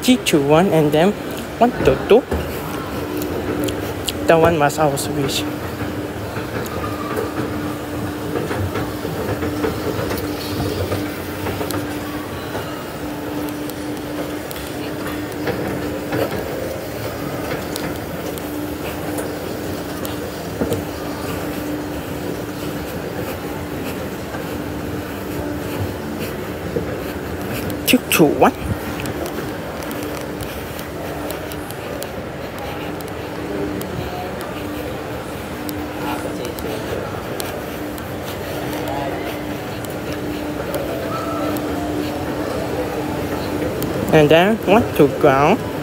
3, 2, 1, and then 1, 2, 2. That one was our switch. Two, 2, 1. And then 1 to ground.